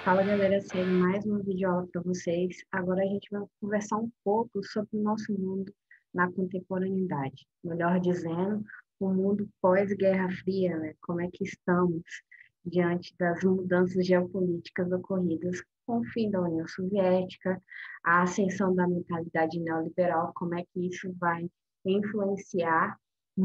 Fala galera, segue mais uma videoaula para vocês. Agora a gente vai conversar um pouco sobre o nosso mundo na contemporaneidade. Melhor dizendo, o mundo pós-Guerra Fria, né? Como é que estamos diante das mudanças geopolíticas ocorridas com o fim da União Soviética, a ascensão da mentalidade neoliberal, como é que isso vai influenciar,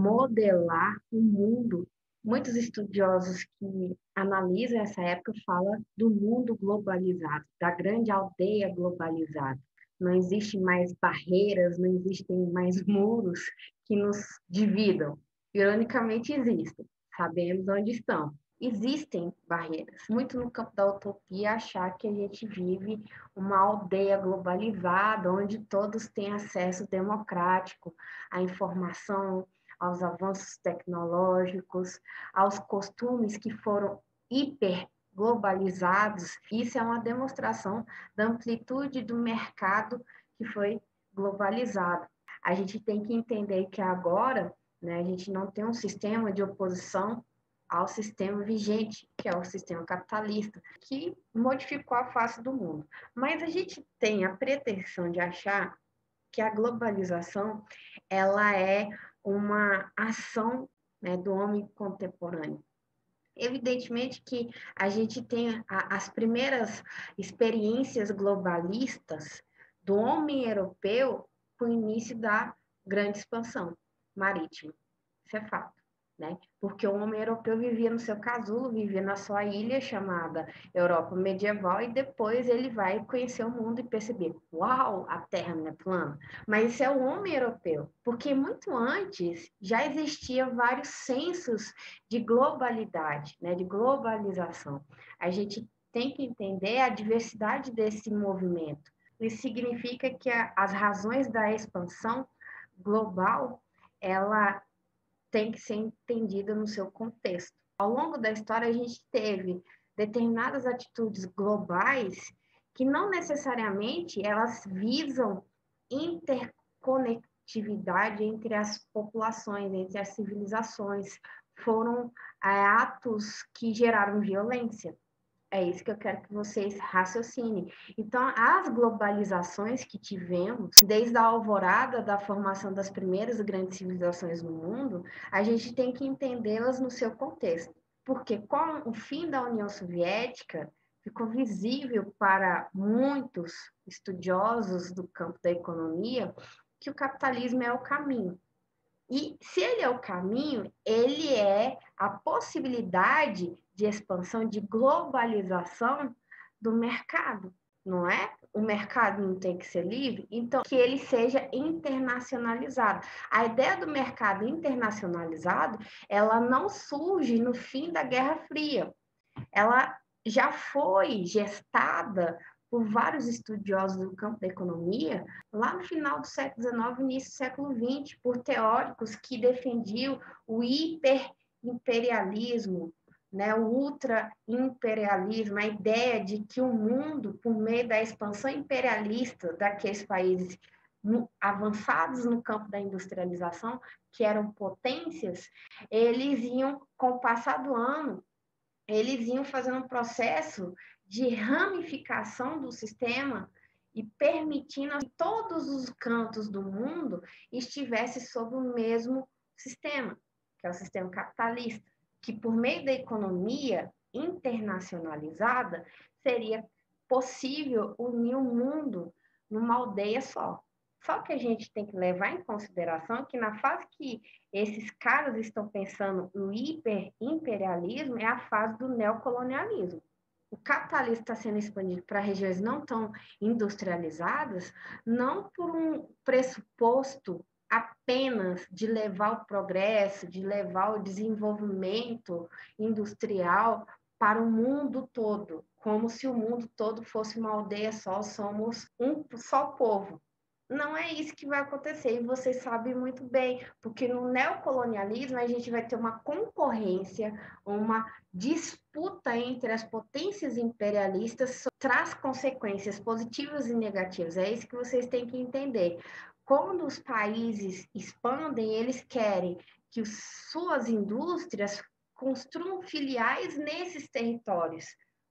modelar o mundo. Muitos estudiosos que analisam essa época falam do mundo globalizado, da grande aldeia globalizada. Não existem mais barreiras, não existem mais muros que nos dividam. Ironicamente existem, sabemos onde estão. Existem barreiras, muito no campo da utopia achar que a gente vive uma aldeia globalizada, onde todos têm acesso democrático à informação, aos avanços tecnológicos, aos costumes que foram hiper globalizados. Isso é uma demonstração da amplitude do mercado que foi globalizado. A gente tem que entender que agora, né, a gente não tem um sistema de oposição ao sistema vigente, que é o sistema capitalista, que modificou a face do mundo. Mas a gente tem a pretensão de achar que a globalização ela é uma ação, né, do homem contemporâneo. Evidentemente que a gente tem as primeiras experiências globalistas do homem europeu com o início da grande expansão marítima. Isso é fato. Né? Porque o homem europeu vivia no seu casulo, vivia na sua ilha chamada Europa medieval, e depois ele vai conhecer o mundo e perceber, uau, a Terra não é plana. Mas isso é o homem europeu, porque muito antes já existia vários sensos de globalidade, né, de globalização. A gente tem que entender a diversidade desse movimento. Isso significa que as razões da expansão global, ela tem que ser entendida no seu contexto. Ao longo da história, a gente teve determinadas atitudes globais que não necessariamente elas visam interconectividade entre as populações, entre as civilizações. Foram atos que geraram violência. É isso que eu quero que vocês raciocinem. Então, as globalizações que tivemos, desde a alvorada da formação das primeiras grandes civilizações no mundo, a gente tem que entendê-las no seu contexto. Porque com o fim da União Soviética, ficou visível para muitos estudiosos do campo da economia que o capitalismo é o caminho. E se ele é o caminho, ele é a possibilidade de expansão, de globalização do mercado, não é? O mercado não tem que ser livre, então que ele seja internacionalizado. A ideia do mercado internacionalizado, ela não surge no fim da Guerra Fria. Ela já foi gestada por vários estudiosos do campo da economia, lá no final do século XIX, início do século XX, por teóricos que defendiam o hiperimperialismo, né, o ultraimperialismo, a ideia de que o mundo, por meio da expansão imperialista daqueles países avançados no campo da industrialização, que eram potências, eles iam, com o passar do ano, eles iam fazendo um processo de ramificação do sistema e permitindo que todos os cantos do mundo estivessem sob o mesmo sistema, que é o sistema capitalista, que por meio da economia internacionalizada seria possível unir o mundo numa aldeia só. Só que a gente tem que levar em consideração que na fase que esses caras estão pensando no hiperimperialismo é a fase do neocolonialismo. O capitalismo está sendo expandido para regiões não tão industrializadas, não por um pressuposto apenas de levar o progresso, de levar o desenvolvimento industrial para o mundo todo, como se o mundo todo fosse uma aldeia só, somos um só povo. Não é isso que vai acontecer, e vocês sabem muito bem, porque no neocolonialismo a gente vai ter uma concorrência, uma disputa entre as potências imperialistas, traz consequências positivas e negativas. É isso que vocês têm que entender. Quando os países expandem, eles querem que suas indústrias construam filiais nesses territórios,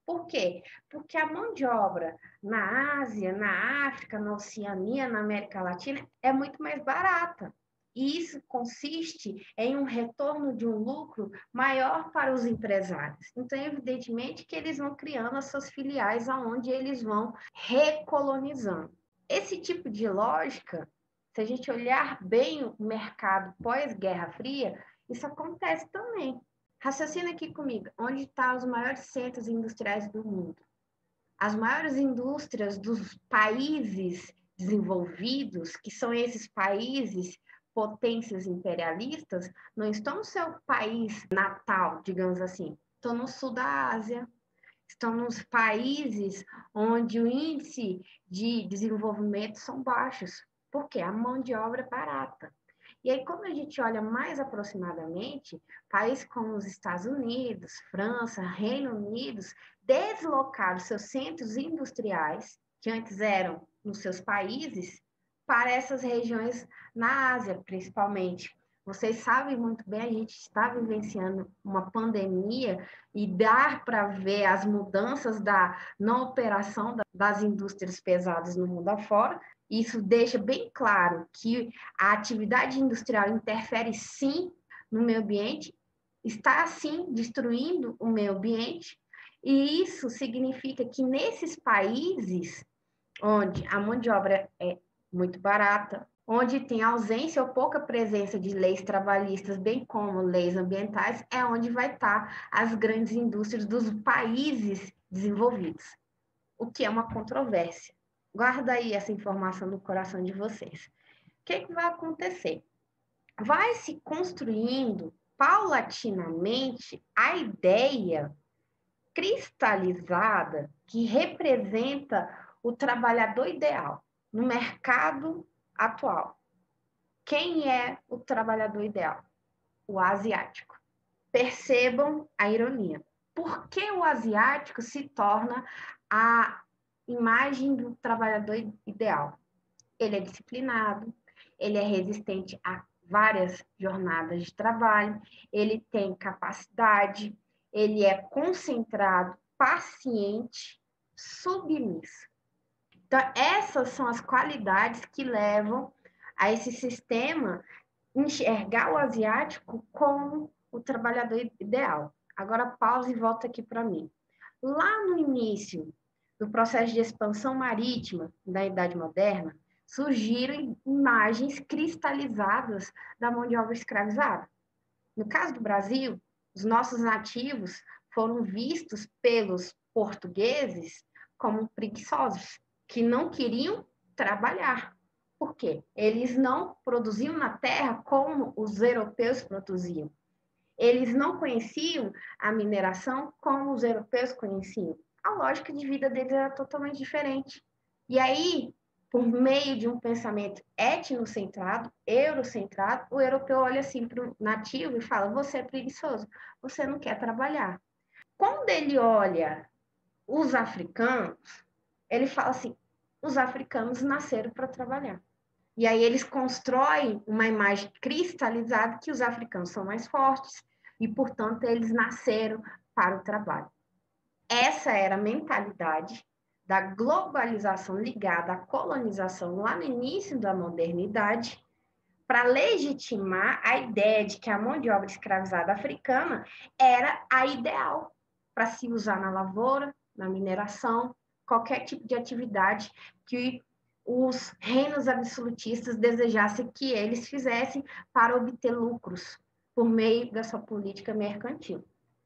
Por quê? Porque a mão de obra na Ásia, na África, na Oceania, na América Latina é muito mais barata. E isso consiste em um retorno de um lucro maior para os empresários. Então, evidentemente que eles vão criando as suas filiais aonde eles vão recolonizando. Esse tipo de lógica, se a gente olhar bem o mercado pós-Guerra Fria, isso acontece também. Raciocina aqui comigo, onde estão os maiores centros industriais do mundo? As maiores indústrias dos países desenvolvidos, que são esses países potências imperialistas, não estão no seu país natal, digamos assim, estão no sul da Ásia, estão nos países onde o índice de desenvolvimento são baixos, porque a mão de obra é barata. E aí, quando a gente olha mais aproximadamente, países como os Estados Unidos, França, Reino Unido, deslocaram seus centros industriais, que antes eram nos seus países, para essas regiões na Ásia, principalmente. Vocês sabem muito bem, a gente está vivenciando uma pandemia e dá para ver as mudanças da não operação das indústrias pesadas no mundo afora. Isso deixa bem claro que a atividade industrial interfere sim no meio ambiente, está sim destruindo o meio ambiente, e isso significa que nesses países onde a mão de obra é muito barata, onde tem ausência ou pouca presença de leis trabalhistas, bem como leis ambientais, é onde vai estar as grandes indústrias dos países desenvolvidos, o que é uma controvérsia. Guarda aí essa informação no coração de vocês. O que vai acontecer? Vai se construindo paulatinamente a ideia cristalizada que representa o trabalhador ideal no mercado atual. Quem é o trabalhador ideal? O asiático. Percebam a ironia. Por que o asiático se torna a imagem do trabalhador ideal? Ele é disciplinado, ele é resistente a várias jornadas de trabalho, ele tem capacidade, ele é concentrado, paciente, submisso. Então, essas são as qualidades que levam a esse sistema enxergar o asiático como o trabalhador ideal. Agora, pausa e volta aqui para mim. Lá no início do processo de expansão marítima da Idade Moderna, surgiram imagens cristalizadas da mão de obra escravizada. No caso do Brasil, os nossos nativos foram vistos pelos portugueses como preguiçosos, que não queriam trabalhar. Por quê? Eles não produziam na terra como os europeus produziam. Eles não conheciam a mineração como os europeus conheciam. A lógica de vida deles era totalmente diferente. E aí, por meio de um pensamento etnocentrado, eurocentrado, o europeu olha assim para o nativo e fala: você é preguiçoso, você não quer trabalhar. Quando ele olha os africanos, ele fala assim: os africanos nasceram para trabalhar. E aí eles constroem uma imagem cristalizada que os africanos são mais fortes e, portanto, eles nasceram para o trabalho. Essa era a mentalidade da globalização ligada à colonização lá no início da modernidade, para legitimar a ideia de que a mão de obra escravizada africana era a ideal para se usar na lavoura, na mineração, qualquer tipo de atividade que os reinos absolutistas desejassem que eles fizessem para obter lucros por meio da sua política mercantil.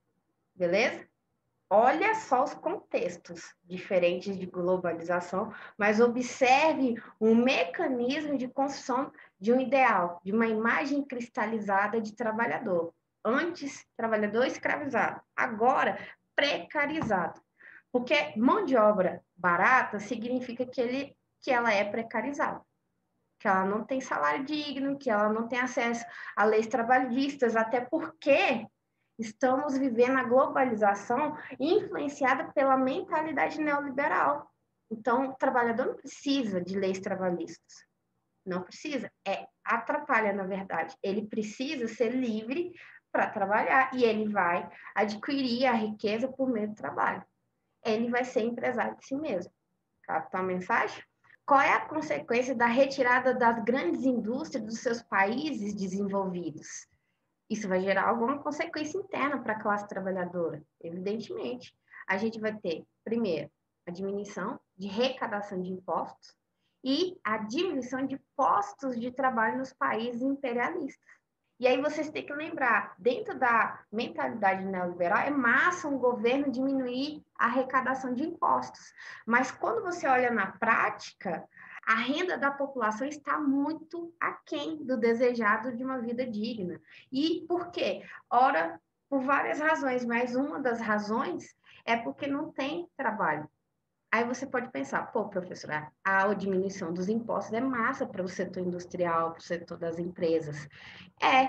Beleza? Olha só os contextos diferentes de globalização, mas observe o mecanismo de construção de um ideal, de uma imagem cristalizada de trabalhador. Antes, trabalhador escravizado. Agora, precarizado. Porque mão de obra barata significa que ela é precarizada, que ela não tem salário digno, que ela não tem acesso a leis trabalhistas, até porque estamos vivendo a globalização influenciada pela mentalidade neoliberal. Então, o trabalhador não precisa de leis trabalhistas. Não precisa. Atrapalha, na verdade. Ele precisa ser livre para trabalhar e ele vai adquirir a riqueza por meio do trabalho. ele vai ser empresário de si mesmo. Captou a mensagem? Qual é a consequência da retirada das grandes indústrias dos seus países desenvolvidos? Isso vai gerar alguma consequência interna para a classe trabalhadora, evidentemente. A gente vai ter, primeiro, a diminuição de arrecadação de impostos e a diminuição de postos de trabalho nos países imperialistas. E aí vocês têm que lembrar, dentro da mentalidade neoliberal, é massa um governo diminuir a arrecadação de impostos. Mas quando você olha na prática, a renda da população está muito aquém do desejado de uma vida digna. E por quê? Ora, por várias razões, mas uma das razões é porque não tem trabalho. Aí você pode pensar, pô, professora, a diminuição dos impostos é massa para o setor industrial, para o setor das empresas. É,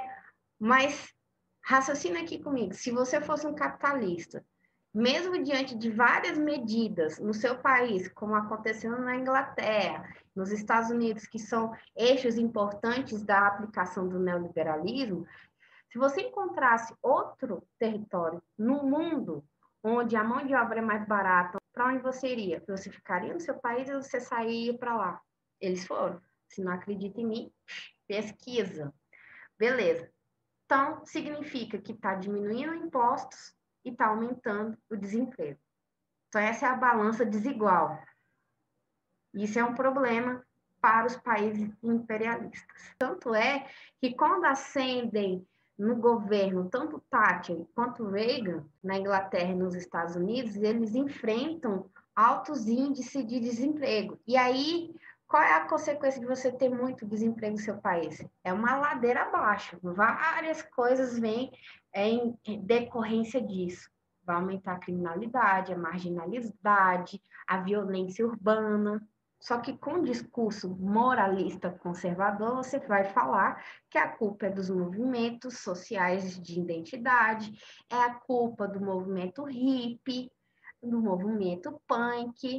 mas raciocina aqui comigo, se você fosse um capitalista, mesmo diante de várias medidas no seu país, como aconteceu na Inglaterra, nos Estados Unidos, que são eixos importantes da aplicação do neoliberalismo, se você encontrasse outro território no mundo onde a mão de obra é mais barata, para onde você iria? Você ficaria no seu país ou você sairia para lá? Eles foram. Se não acredita em mim, pesquisa. Beleza. Então, significa que está diminuindo impostos e está aumentando o desemprego. Então, essa é a balança desigual. Isso é um problema para os países imperialistas. Tanto é que quando ascendem no governo, tanto Thatcher quanto Reagan, na Inglaterra e nos Estados Unidos, eles enfrentam altos índices de desemprego. E aí, qual é a consequência de você ter muito desemprego no seu país? É uma ladeira abaixo. Várias coisas vêm em decorrência disso. Vai aumentar a criminalidade, a marginalidade, a violência urbana. Só que com discurso moralista conservador, você vai falar que a culpa é dos movimentos sociais de identidade, é a culpa do movimento hippie, do movimento punk,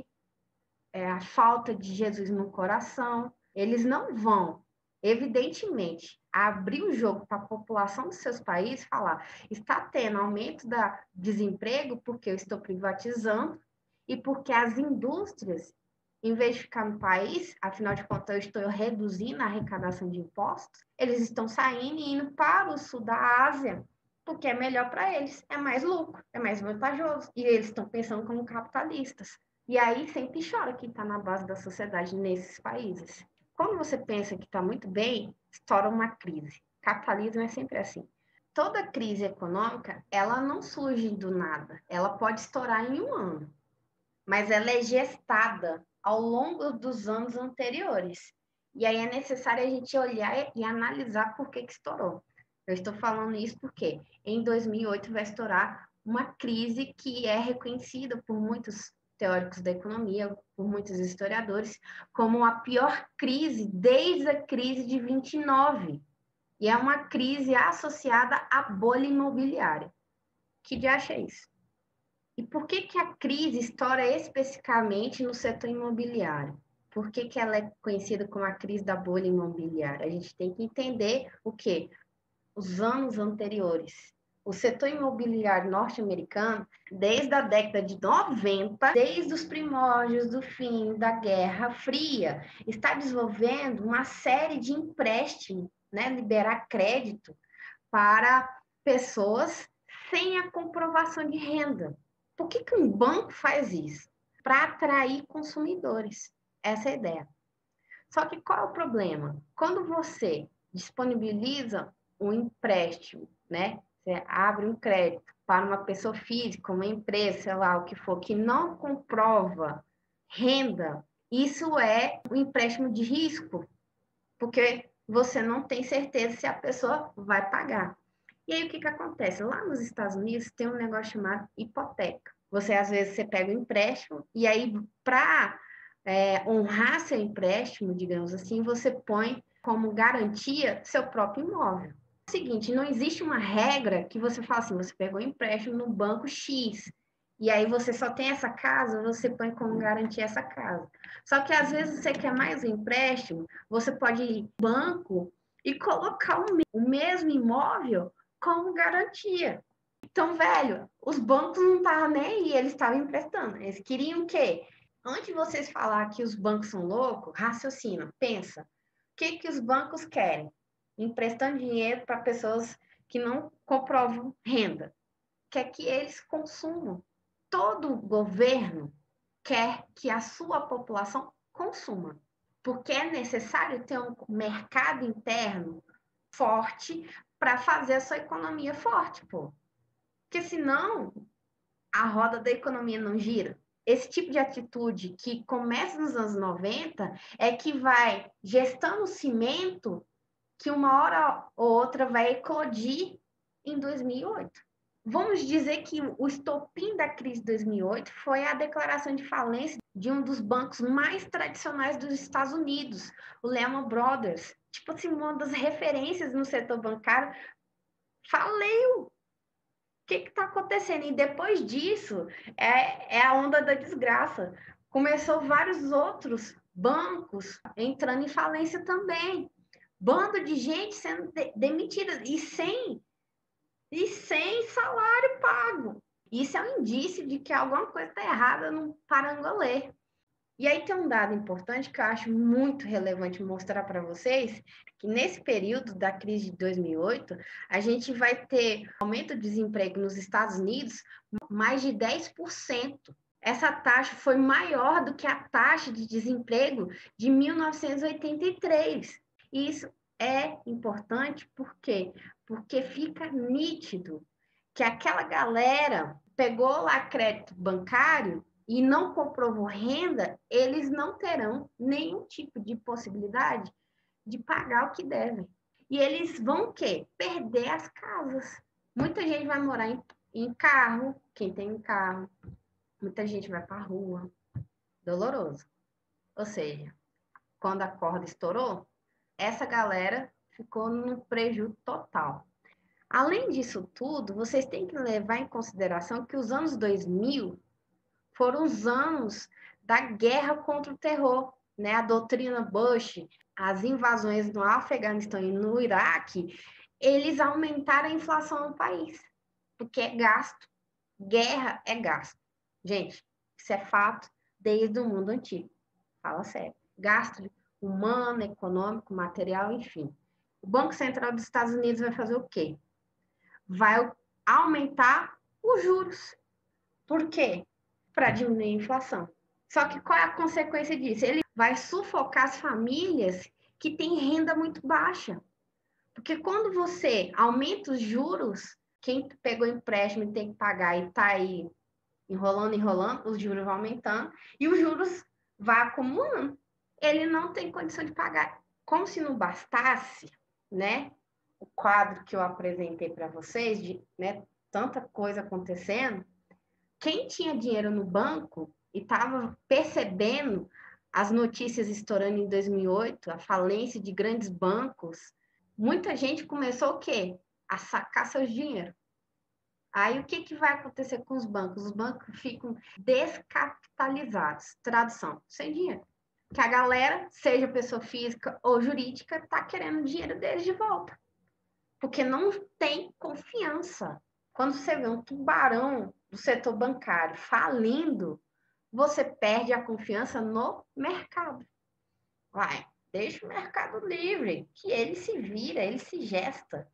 é a falta de Jesus no coração. Eles não vão, evidentemente, abrir o jogo para a população dos seus países e falar: está tendo aumento do desemprego porque eu estou privatizando e porque as indústrias, em vez de ficar no país, afinal de contas, eu estou reduzindo a arrecadação de impostos, eles estão saindo e indo para o sul da Ásia, porque é melhor para eles, é mais lucro, é mais vantajoso. E eles estão pensando como capitalistas. E aí sempre chora quem está na base da sociedade nesses países. Quando você pensa que está muito bem, estoura uma crise. Capitalismo é sempre assim. Toda crise econômica, ela não surge do nada. Ela pode estourar em um ano, mas ela é gestada ao longo dos anos anteriores. E aí é necessário a gente olhar e analisar por que estourou. Eu estou falando isso porque em 2008 vai estourar uma crise que é reconhecida por muitos teóricos da economia, por muitos historiadores, como a pior crise desde a crise de 29. E é uma crise associada à bolha imobiliária. Que diacho é isso? E por que que a crise estoura especificamente no setor imobiliário? Por que que ela é conhecida como a crise da bolha imobiliária? A gente tem que entender o quê? Os anos anteriores. O setor imobiliário norte-americano, desde a década de 90, desde os primórdios do fim da Guerra Fria, está desenvolvendo uma série de empréstimos, né, liberar crédito para pessoas sem a comprovação de renda. Por que que um banco faz isso? Para atrair consumidores. Essa é a ideia. Só que qual é o problema? Quando você disponibiliza um empréstimo, né? Você abre um crédito para uma pessoa física, uma empresa, sei lá, o que for, que não comprova renda, isso é um empréstimo de risco, porque você não tem certeza se a pessoa vai pagar. E aí o que que acontece? Lá nos Estados Unidos tem um negócio chamado hipoteca. Você às vezes você pega um empréstimo e aí para honrar seu empréstimo, digamos assim, você põe como garantia seu próprio imóvel. É o seguinte, não existe uma regra que você fala assim, você pegou um empréstimo no banco X, e aí você só tem essa casa, você põe como garantia essa casa. Só que às vezes você quer mais um empréstimo, você pode ir no banco e colocar o mesmo imóvel como garantia. Então, velho, os bancos não estavam nem aí, eles estavam emprestando. Eles queriam o quê? Antes de vocês falar que os bancos são loucos, raciocina, pensa. O que os bancos querem? Emprestando dinheiro para pessoas que não comprovam renda. Quer que eles consumam. Todo governo quer que a sua população consuma, porque é necessário ter um mercado interno forte para fazer a sua economia forte, pô. Porque senão a roda da economia não gira. Esse tipo de atitude que começa nos anos 90 é que vai gestando o cimento que uma hora ou outra vai eclodir em 2008. Vamos dizer que o estopim da crise de 2008 foi a declaração de falência de um dos bancos mais tradicionais dos Estados Unidos, o Lehman Brothers. Tipo assim, uma das referências no setor bancário faliu. O que está acontecendo? E depois disso, é a onda da desgraça. Começou vários outros bancos entrando em falência também. Bando de gente sendo demitida e sem salário pago. Isso é um indício de que alguma coisa está errada no Parangolê. E aí tem um dado importante que eu acho muito relevante mostrar para vocês, que nesse período da crise de 2008, a gente vai ter aumento de desemprego nos Estados Unidos mais de 10%. Essa taxa foi maior do que a taxa de desemprego de 1983. E isso é importante por quê? Porque fica nítido que aquela galera pegou lá crédito bancário e não comprovou renda, eles não terão nenhum tipo de possibilidade de pagar o que devem. E eles vão o quê? Perder as casas. Muita gente vai morar em carro, quem tem um carro. Muita gente vai para a rua. Doloroso. Ou seja, quando a corda estourou, essa galera ficou no prejuízo total. Além disso tudo, vocês têm que levar em consideração que os anos 2000 foram os anos da guerra contra o terror, né? A doutrina Bush, as invasões no Afeganistão e no Iraque, eles aumentaram a inflação no país, porque é gasto. Guerra é gasto. Gente, isso é fato desde o mundo antigo. Fala sério. Gasto humano, econômico, material, enfim. O Banco Central dos Estados Unidos vai fazer o quê? Vai aumentar os juros. Por quê? Para diminuir a inflação. Só que qual é a consequência disso? Ele vai sufocar as famílias que têm renda muito baixa. Porque quando você aumenta os juros, quem pegou empréstimo e tem que pagar e está aí enrolando, os juros vão aumentando e os juros vão acumulando. Ele não tem condição de pagar. Como se não bastasse, né? O quadro que eu apresentei para vocês, de né, tanta coisa acontecendo, quem tinha dinheiro no banco e estava percebendo as notícias estourando em 2008, a falência de grandes bancos, muita gente começou o quê? A sacar seus dinheiros. Aí o que vai acontecer com os bancos? Os bancos ficam descapitalizados. Tradução, sem dinheiro. Que a galera, seja pessoa física ou jurídica, está querendo o dinheiro deles de volta. Porque não tem confiança. Quando você vê um tubarão do setor bancário falindo, você perde a confiança no mercado. Vai, deixa o mercado livre, que ele se vira, ele se gesta.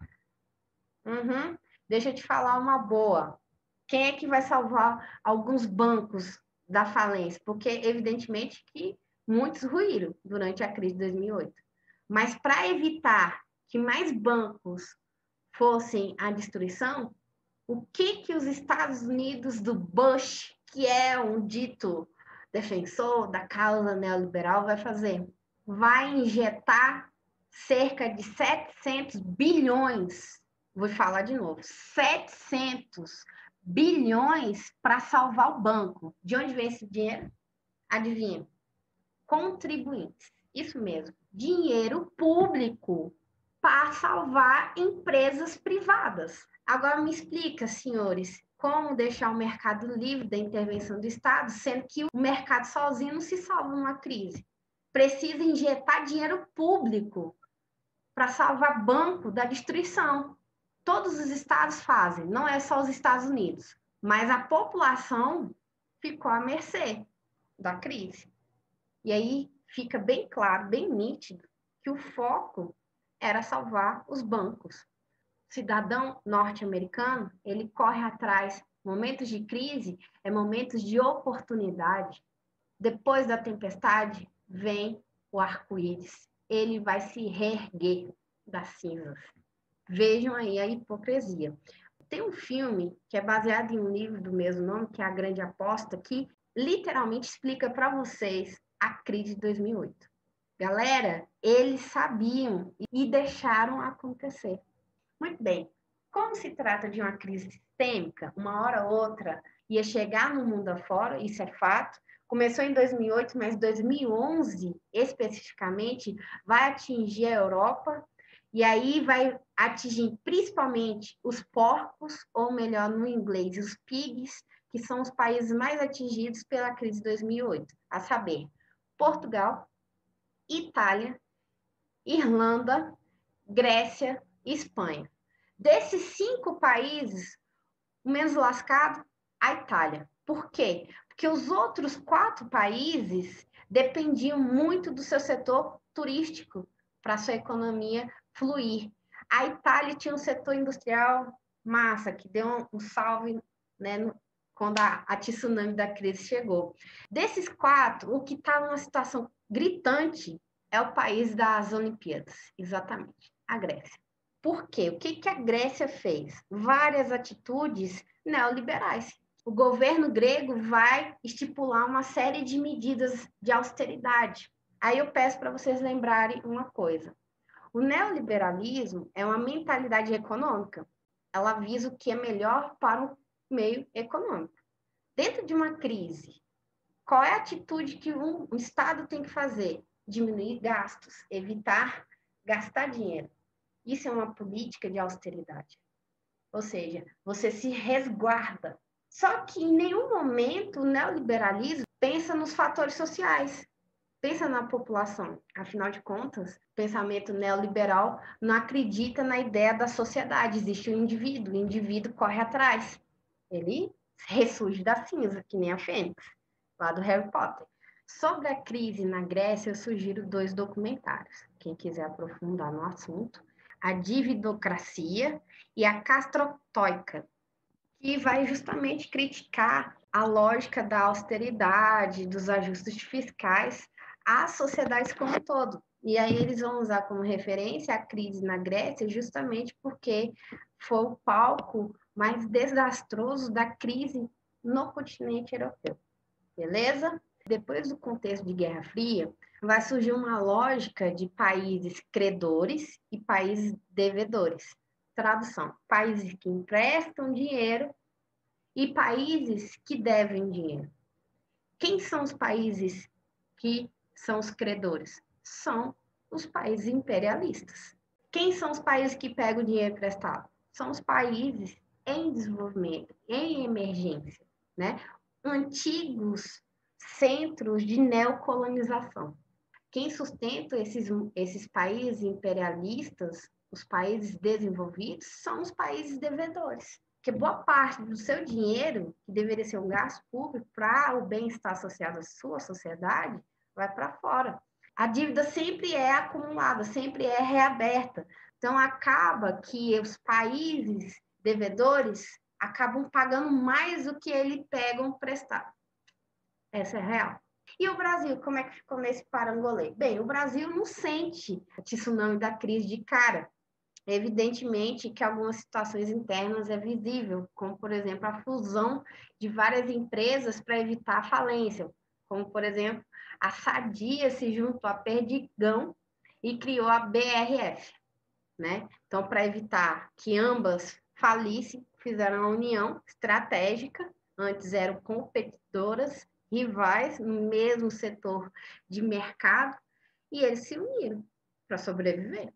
Deixa eu te falar uma boa. Quem é que vai salvar alguns bancos da falência? Porque, evidentemente, que muitos ruíram durante a crise de 2008. Mas para evitar que mais bancos fossem à destruição, o que os Estados Unidos do Bush, que é um dito defensor da causa neoliberal, vai fazer? Vai injetar cerca de 700 bilhões, vou falar de novo, 700 bilhões para salvar o banco. De onde vem esse dinheiro? Adivinha? Contribuintes. Isso mesmo, dinheiro público para salvar empresas privadas. Agora me explica, senhores, como deixar o mercado livre da intervenção do Estado, sendo que o mercado sozinho não se salva numa crise. Precisa injetar dinheiro público para salvar banco da destruição. todos os estados fazem, não é só os Estados Unidos, mas a população ficou à mercê da crise. E aí fica bem claro, bem nítido, que o foco era salvar os bancos. O cidadão norte-americano, ele corre atrás, momentos de crise é momentos de oportunidade. Depois da tempestade, vem o arco-íris. Ele vai se reerguer das cinzas. Vejam aí a hipocrisia. Tem um filme que é baseado em um livro do mesmo nome, que é A Grande Aposta, que literalmente explica para vocês a crise de 2008. Galera, eles sabiam e deixaram acontecer. Muito bem. Como se trata de uma crise sistêmica, uma hora ou outra ia chegar no mundo afora, isso é fato. Começou em 2008, mas 2011, especificamente, vai atingir a Europa e aí vai atingir principalmente os porcos, ou melhor, no inglês, os pigs, que são os países mais atingidos pela crise de 2008, a saber, Portugal, Itália, Irlanda, Grécia e Espanha. Desses 5 países, o menos lascado, a Itália. Por quê? Porque os outros 4 países dependiam muito do seu setor turístico para sua economia fluir. A Itália tinha um setor industrial massa, que deu um salve, né, quando a tsunami da crise chegou. Desses 4, o que está numa situação gritante é o país das Olimpíadas, exatamente, a Grécia. Por quê? O que a Grécia fez? Várias atitudes neoliberais. O governo grego vai estipular uma série de medidas de austeridade. Aí eu peço para vocês lembrarem uma coisa. O neoliberalismo é uma mentalidade econômica. Ela visa o que é melhor para o meio econômico. Dentro de uma crise, qual é a atitude que um Estado tem que fazer? Diminuir gastos, evitar gastar dinheiro. Isso é uma política de austeridade. Ou seja, você se resguarda. Só que em nenhum momento o neoliberalismo pensa nos fatores sociais, pensa na população. Afinal de contas, o pensamento neoliberal não acredita na ideia da sociedade. Existe o indivíduo corre atrás. Ele ressurge da cinza, que nem a Fênix, lá do Harry Potter. Sobre a crise na Grécia, eu sugiro 2 documentários. Quem quiser aprofundar no assunto, a Dividocracia e a Castrotoica, que vai justamente criticar a lógica da austeridade, dos ajustes fiscais às sociedades como um todo. E aí eles vão usar como referência a crise na Grécia justamente porque foi o palco mais desastroso da crise no continente europeu. Beleza? Depois do contexto de Guerra Fria, vai surgir uma lógica de países credores e países devedores. Tradução: países que emprestam dinheiro e países que devem dinheiro. Quem são os países que são os credores? São os países imperialistas. Quem são os países que pegam o dinheiro emprestado? São os países em desenvolvimento, em emergência, né? Antigos centros de neocolonização. Quem sustenta esses países imperialistas, os países desenvolvidos, são os países devedores. Porque boa parte do seu dinheiro, que deveria ser um gasto público para o bem-estar associado à sua sociedade, vai para fora. A dívida sempre é acumulada, sempre é reaberta. Então, acaba que os países devedores acabam pagando mais do que eles pegam prestado. Essa é real. E o Brasil, como é que ficou nesse parangolê? Bem, o Brasil não sente a tsunami da crise de cara. Evidentemente que algumas situações internas é visível, como, por exemplo, a fusão de várias empresas para evitar a falência, como, por exemplo, a Sadia se juntou à Perdigão e criou a BRF, né? Então, para evitar que ambas falissem, fizeram uma união estratégica, antes eram competidoras, rivais no mesmo setor de mercado, e eles se uniram para sobreviver.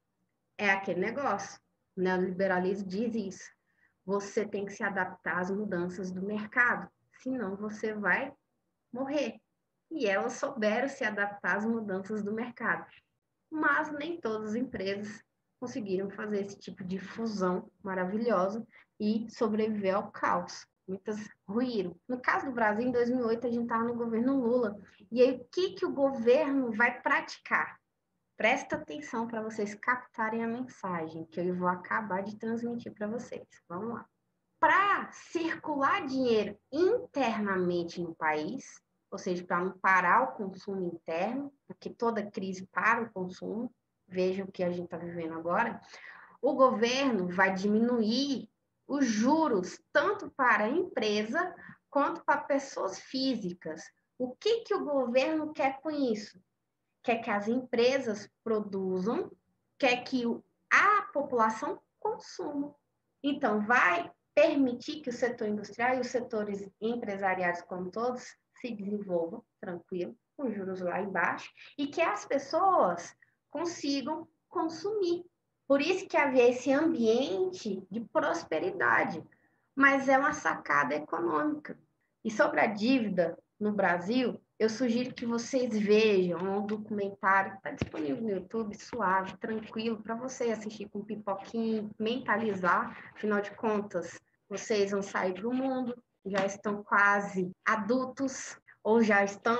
É aquele negócio, o neoliberalismo diz isso. Você tem que se adaptar às mudanças do mercado, senão você vai morrer. E elas souberam se adaptar às mudanças do mercado. Mas nem todas as empresas conseguiram fazer esse tipo de fusão maravilhosa e sobreviver ao caos. Muitas ruíram. No caso do Brasil, em 2008, a gente estava no governo Lula. E aí, o que o governo vai praticar? Presta atenção para vocês captarem a mensagem que eu vou acabar de transmitir para vocês. Vamos lá. Para circular dinheiro internamente no país, ou seja, para não parar o consumo interno, porque toda crise para o consumo, veja o que a gente está vivendo agora, o governo vai diminuir os juros tanto para a empresa quanto para pessoas físicas. O que o governo quer com isso? Quer que as empresas produzam, quer que a população consuma. Então, vai permitir que o setor industrial e os setores empresariais como todos se desenvolvam tranquilo, com juros lá embaixo, e que as pessoas consigam consumir. Por isso que havia esse ambiente de prosperidade, mas é uma sacada econômica. E sobre a dívida no Brasil, eu sugiro que vocês vejam um documentário, está disponível no YouTube, suave, tranquilo, para você assistir com pipoquinho, mentalizar, afinal de contas, vocês vão sair para o mundo, já estão quase adultos, ou já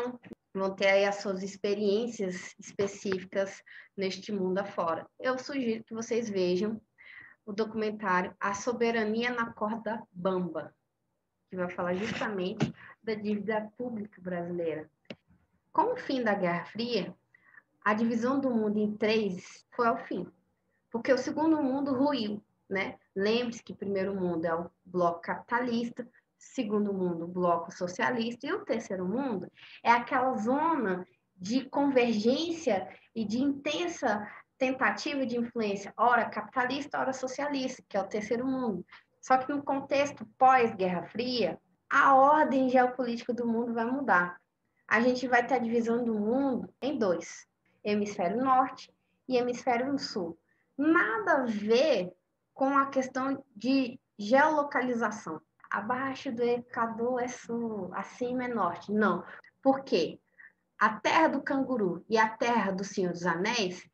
vão ter aí as suas experiências específicas neste mundo afora. Eu sugiro que vocês vejam o documentário A Soberania na Corda Bamba, que vai falar justamente da dívida pública brasileira. Com o fim da Guerra Fria, a divisão do mundo em três foi ao fim, porque o segundo mundo ruiu, né? Lembre-se que o primeiro mundo é o bloco capitalista, segundo mundo, o bloco socialista, e o terceiro mundo é aquela zona de convergência e de intensa tentativa de influência, ora capitalista, ora socialista, que é o terceiro mundo. Só que no contexto pós-Guerra Fria, a ordem geopolítica do mundo vai mudar. A gente vai ter a divisão do mundo em dois, hemisfério norte e hemisfério sul. Nada a ver com a questão de geolocalização. Abaixo do Equador é sul, acima é norte. Não. Por quê? A terra do canguru e a terra do Senhor dos Anéis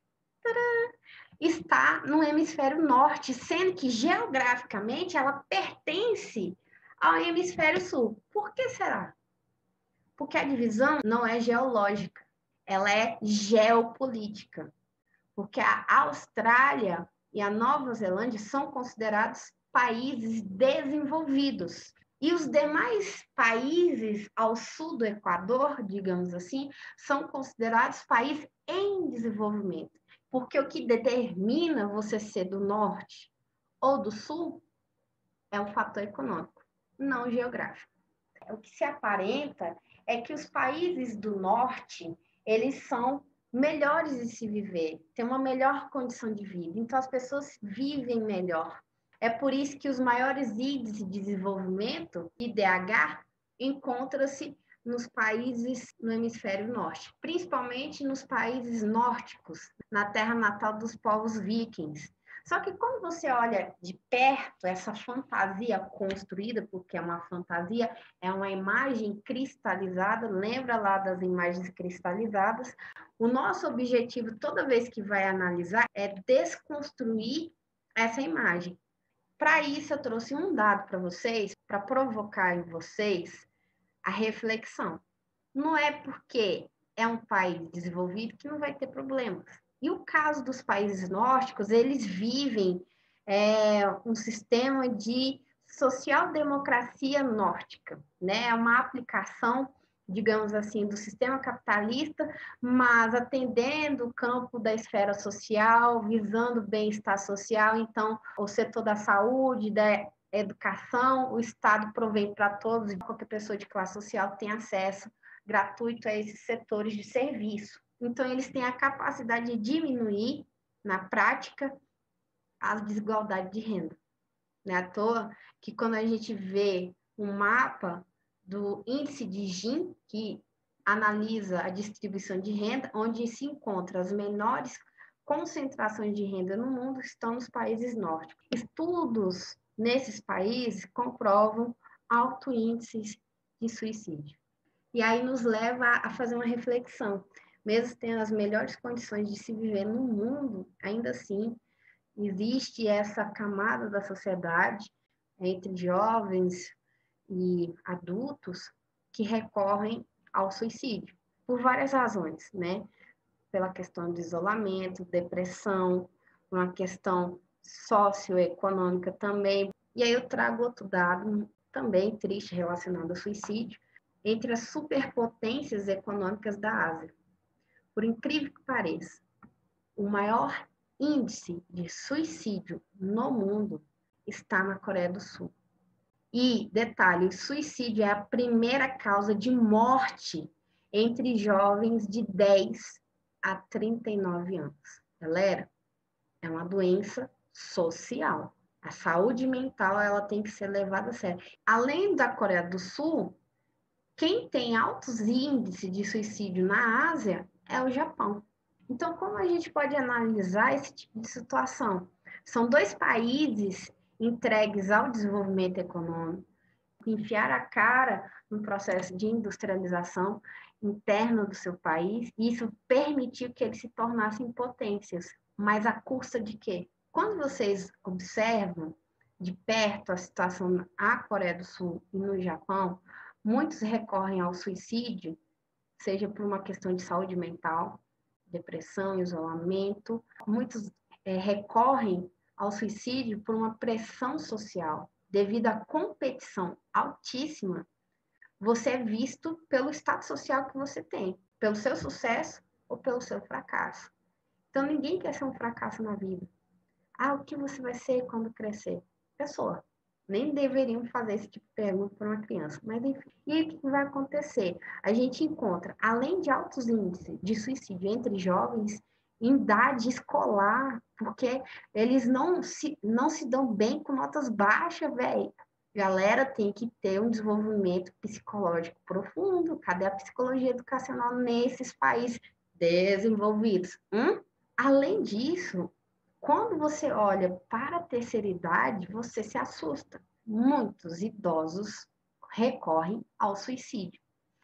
está no hemisfério norte, sendo que geograficamente ela pertence ao hemisfério sul. Por que será? Porque a divisão não é geológica, ela é geopolítica. Porque a Austrália e a Nova Zelândia são considerados países desenvolvidos. E os demais países ao sul do Equador, digamos assim, são considerados países em desenvolvimento. Porque o que determina você ser do norte ou do sul é um fator econômico, não geográfico. O que se aparenta é que os países do norte, eles são melhores de se viver, têm uma melhor condição de vida, então as pessoas vivem melhor. É por isso que os maiores índices de desenvolvimento, IDH, encontram-se nos países no hemisfério norte, principalmente nos países nórdicos, na terra natal dos povos vikings. Só que quando você olha de perto essa fantasia construída, porque é uma fantasia, é uma imagem cristalizada, lembra lá das imagens cristalizadas? O nosso objetivo, toda vez que vai analisar, é desconstruir essa imagem. Para isso, eu trouxe um dado para vocês, para provocar em vocês a reflexão. Não é porque é um país desenvolvido que não vai ter problemas. E o caso dos países nórdicos, eles vivem um sistema de social-democracia nórdica, né? É uma aplicação, digamos assim, do sistema capitalista, mas atendendo o campo da esfera social, visando o bem-estar social. Então, o setor da saúde, da educação, o Estado provém para todos, qualquer pessoa de classe social tem acesso gratuito a esses setores de serviço. Então, eles têm a capacidade de diminuir, na prática, a desigualdade de renda. Não é à toa que quando a gente vê um mapa do índice de Gini, que analisa a distribuição de renda, onde se encontram as menores concentrações de renda no mundo, estão nos países nórdicos. Estudos nesses países comprovam alto índice de suicídio. E aí nos leva a fazer uma reflexão. Mesmo tendo as melhores condições de se viver no mundo, ainda assim, existe essa camada da sociedade, entre jovens e adultos, que recorrem ao suicídio, por várias razões, né? Pela questão de isolamento, depressão, uma questão socioeconômica também. E aí eu trago outro dado também triste relacionado ao suicídio, entre as superpotências econômicas da Ásia. Por incrível que pareça, o maior índice de suicídio no mundo está na Coreia do Sul. E, detalhe, o suicídio é a primeira causa de morte entre jovens de 10 a 39 anos. Galera, é uma doença social. A saúde mental ela tem que ser levada a sério. Além da Coreia do Sul, quem tem altos índices de suicídio na Ásia é o Japão. Então, como a gente pode analisar esse tipo de situação? São dois países entregues ao desenvolvimento econômico, enfiar a cara no processo de industrialização interno do seu país, e isso permitiu que eles se tornassem potências. Mas à custa de quê? Quando vocês observam de perto a situação na Coreia do Sul e no Japão, muitos recorrem ao suicídio, seja por uma questão de saúde mental, depressão, isolamento. Muitos recorrem ao suicídio por uma pressão social. Devido à competição altíssima, você é visto pelo status social que você tem, pelo seu sucesso ou pelo seu fracasso. Então, ninguém quer ser um fracasso na vida. Ah, o que você vai ser quando crescer? Pessoa. Nem deveriam fazer esse tipo de pergunta para uma criança. Mas, enfim. E aí, o que vai acontecer? A gente encontra, além de altos índices de suicídio entre jovens, em idade escolar, porque eles não se dão bem com notas baixas, velho. Galera tem que ter um desenvolvimento psicológico profundo. Cadê a psicologia educacional nesses países desenvolvidos? Além disso, quando você olha para a terceira idade, você se assusta. Muitos idosos recorrem ao suicídio.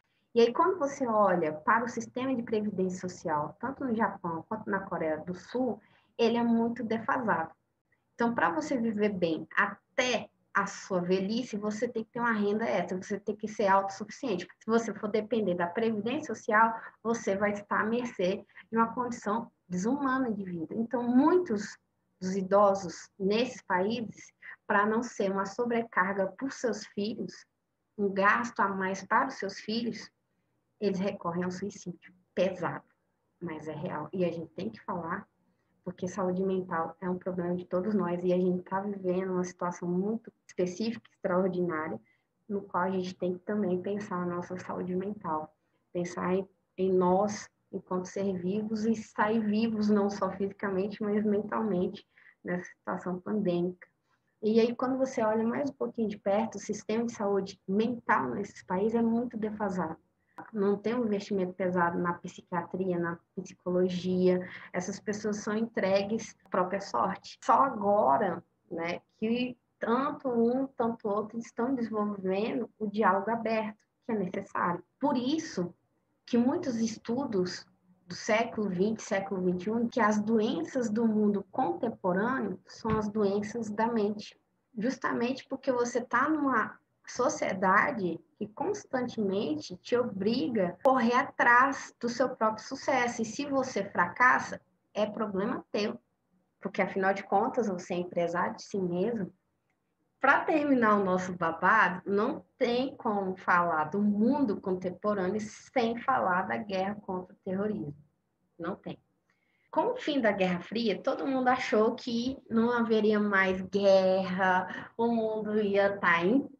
E aí, quando você olha para o sistema de previdência social, tanto no Japão quanto na Coreia do Sul, ele é muito defasado. Então, para você viver bem até a sua velhice, você tem que ter uma renda extra, você tem que ser autossuficiente. Se você for depender da previdência social, você vai estar à mercê de uma condição desumana de vida. Então, muitos dos idosos nesses países, para não ser uma sobrecarga para os seus filhos, um gasto a mais para os seus filhos, eles recorrem ao suicídio. Pesado, mas é real. E a gente tem que falar, porque saúde mental é um problema de todos nós e a gente está vivendo uma situação muito específica, extraordinária, no qual a gente tem que também pensar na nossa saúde mental, pensar em nós enquanto ser vivos e sair vivos não só fisicamente, mas mentalmente nessa situação pandêmica. E aí, quando você olha mais um pouquinho de perto, o sistema de saúde mental nesses países é muito defasado. Não tem um investimento pesado na psiquiatria, na psicologia. Essas pessoas são entregues à própria sorte. Só agora, né, que tanto um, tanto outro estão desenvolvendo o diálogo aberto, que é necessário. Por isso que muitos estudos do século XX, século XXI, que as doenças do mundo contemporâneo são as doenças da mente. Justamente porque você está numa sociedade que constantemente te obriga a correr atrás do seu próprio sucesso. E se você fracassa, é problema teu. Porque, afinal de contas, você é empresário de si mesmo. Para terminar o nosso babado, não tem como falar do mundo contemporâneo sem falar da guerra contra o terrorismo. Não tem. Com o fim da Guerra Fria, todo mundo achou que não haveria mais guerra, o mundo ia estar em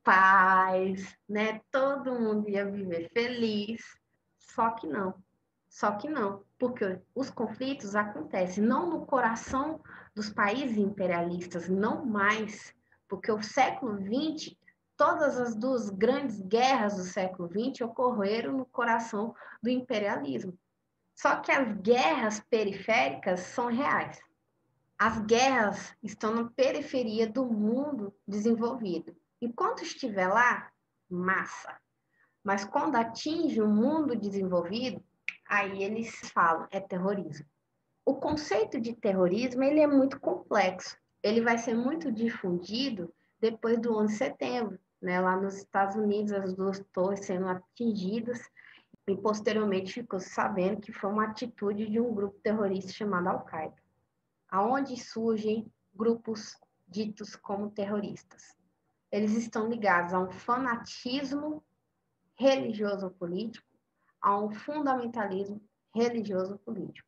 paz, né? Todo mundo ia viver feliz. Só que não. Só que não, porque os conflitos acontecem não no coração dos países imperialistas, não mais, porque o século XX, todas as duas grandes guerras do século XX ocorreram no coração do imperialismo. Só que as guerras periféricas são reais. As guerras estão na periferia do mundo desenvolvido. Enquanto estiver lá, massa. Mas quando atinge o mundo desenvolvido, aí eles falam, é terrorismo. O conceito de terrorismo ele é muito complexo. Ele vai ser muito difundido depois do 11 de setembro, né? Lá nos Estados Unidos, as duas torres sendo atingidas, e posteriormente ficou sabendo que foi uma atitude de um grupo terrorista chamado Al-Qaeda, aonde surgem grupos ditos como terroristas. Eles estão ligados a um fanatismo religioso político, a um fundamentalismo religioso político.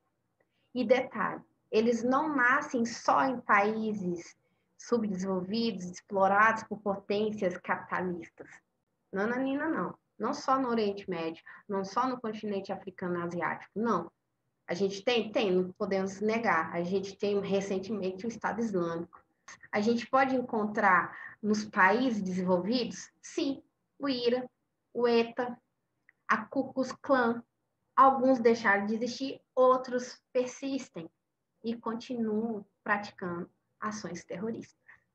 E detalhe, eles não nascem só em países subdesenvolvidos, explorados por potências capitalistas. Nananina, não. Não só no Oriente Médio, não só no continente africano e asiático, não. A gente tem, não podemos negar. A gente tem recentemente o Estado Islâmico. A gente pode encontrar nos países desenvolvidos? Sim, o IRA, o ETA, a Ku Klux Klan. Alguns deixaram de existir, outros persistem e continuam praticando ações terroristas.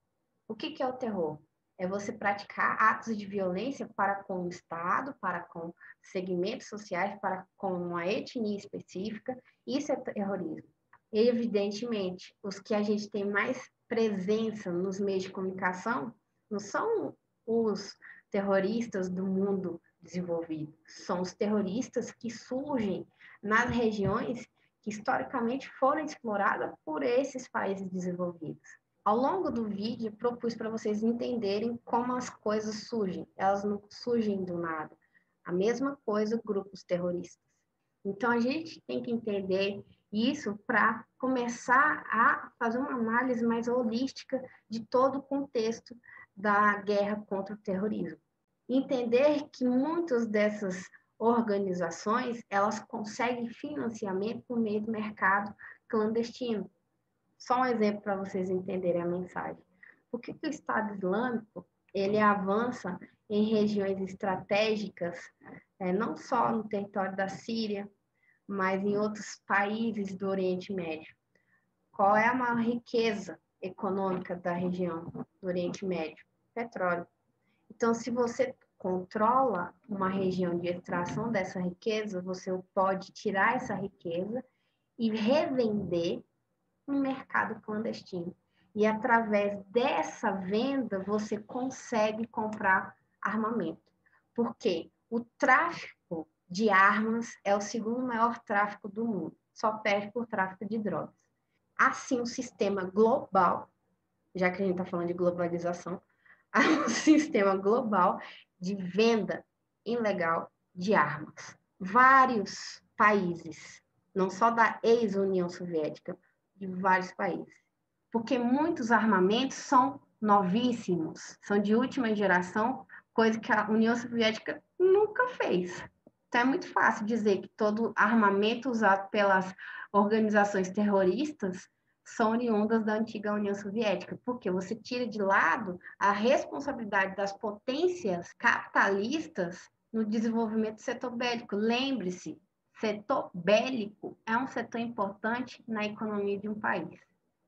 O que é o terror? É você praticar atos de violência para com o Estado, para com segmentos sociais, para com uma etnia específica. Isso é terrorismo. E, evidentemente, os que a gente tem mais presença nos meios de comunicação não são os terroristas do mundo desenvolvido, são os terroristas que surgem nas regiões que historicamente foram exploradas por esses países desenvolvidos. Ao longo do vídeo, propus para vocês entenderem como as coisas surgem. Elas não surgem do nada. A mesma coisa, grupos terroristas. Então, a gente tem que entender isso para começar a fazer uma análise mais holística de todo o contexto da guerra contra o terrorismo. Entender que muitas dessas organizações, elas conseguem financiamento por meio do mercado clandestino. Só um exemplo para vocês entenderem a mensagem. Por que o Estado Islâmico ele avança em regiões estratégicas, não só no território da Síria, mas em outros países do Oriente Médio? Qual é a maior riqueza econômica da região do Oriente Médio? Petróleo. Então, se você controla uma região de extração dessa riqueza, você pode tirar essa riqueza e revender no mercado clandestino. E através dessa venda, você consegue comprar armamento. Porque o tráfico de armas é o segundo maior tráfico do mundo, só perde por tráfico de drogas. Assim, um sistema global, já que a gente está falando de globalização, há um sistema global de venda ilegal de armas. Vários países, não só da ex-União Soviética, de vários países. Porque muitos armamentos são novíssimos, são de última geração, coisa que a União Soviética nunca fez. Então é muito fácil dizer que todo armamento usado pelas organizações terroristas são oriundas da antiga União Soviética, porque você tira de lado a responsabilidade das potências capitalistas no desenvolvimento do setor bélico. Lembre-se, setor bélico é um setor importante na economia de um país.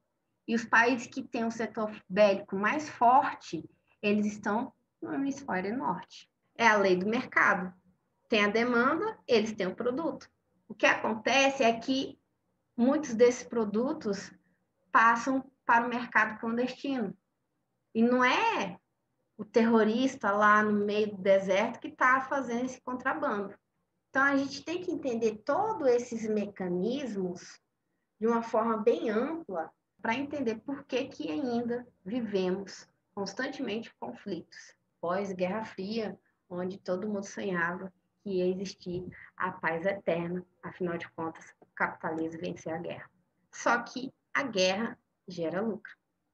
E os países que têm um setor bélico mais forte, eles estão no hemisfério norte. É a lei do mercado. Tem a demanda, eles têm o produto. O que acontece é que muitos desses produtos passam para o mercado clandestino. E não é o terrorista lá no meio do deserto que está fazendo esse contrabando. Então, a gente tem que entender todos esses mecanismos de uma forma bem ampla para entender por que ainda vivemos constantemente conflitos. Pós-Guerra Fria, onde todo mundo sonhava que ia existir a paz eterna, afinal de contas, o capitalismo venceu a guerra. Só que a guerra gera lucro.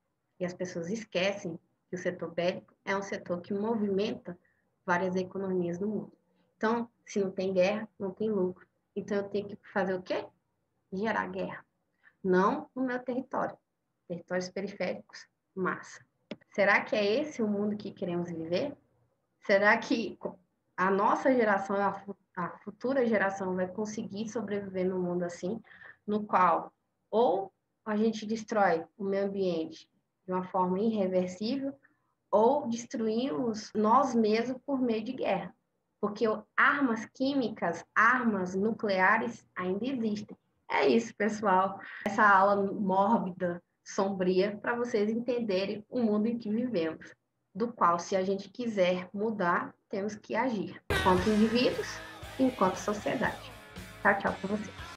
E as pessoas esquecem que o setor bélico é um setor que movimenta várias economias no mundo. Então, se não tem guerra, não tem lucro. Então, eu tenho que fazer o quê? Gerar guerra. Não no meu território. Territórios periféricos, massa. Será que é esse o mundo que queremos viver? Será que a nossa geração, a futura geração vai conseguir sobreviver num mundo assim, no qual ou a gente destrói o meio ambiente de uma forma irreversível, ou destruímos nós mesmos por meio de guerra? Porque armas químicas, armas nucleares ainda existem. É isso, pessoal. Essa aula mórbida, sombria, para vocês entenderem o mundo em que vivemos, do qual, se a gente quiser mudar, temos que agir, enquanto indivíduos e enquanto sociedade. Tchau, tchau para vocês.